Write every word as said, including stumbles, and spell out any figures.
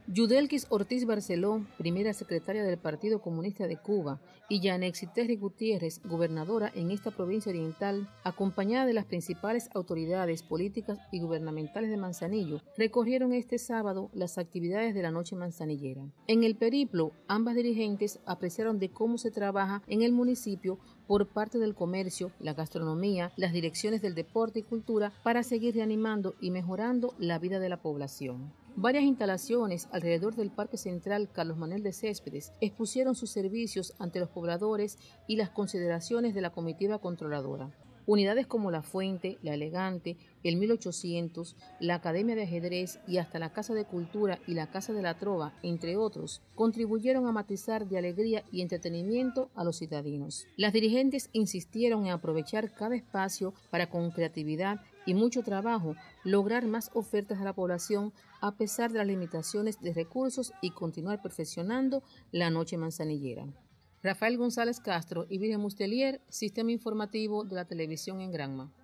Yudelkis Ortiz Barceló, primera secretaria del Partido Comunista de Cuba, y Yanexi Terry Gutiérrez, gobernadora en esta provincia oriental, acompañada de las principales autoridades políticas y gubernamentales de Manzanillo, recorrieron este sábado las actividades de la Noche Manzanillera. En el periplo, ambas dirigentes apreciaron de cómo se trabaja en el municipio por parte del comercio, la gastronomía, las direcciones del deporte y cultura para seguir reanimando y mejorando la vida de la población. Varias instalaciones alrededor del Parque Central Carlos Manuel de Céspedes expusieron sus servicios ante los pobladores y las consideraciones de la comitiva controladora. Unidades como La Fuente, La Elegante, el mil ochocientos, la Academia de Ajedrez y hasta la Casa de Cultura y la Casa de la Trova, entre otros, contribuyeron a matizar de alegría y entretenimiento a los citadinos. Las dirigentes insistieron en aprovechar cada espacio para con creatividad y mucho trabajo lograr más ofertas a la población a pesar de las limitaciones de recursos y continuar perfeccionando la Noche Manzanillera. Rafael González Castro y Virgen Mustelier, Sistema Informativo de la Televisión en Granma.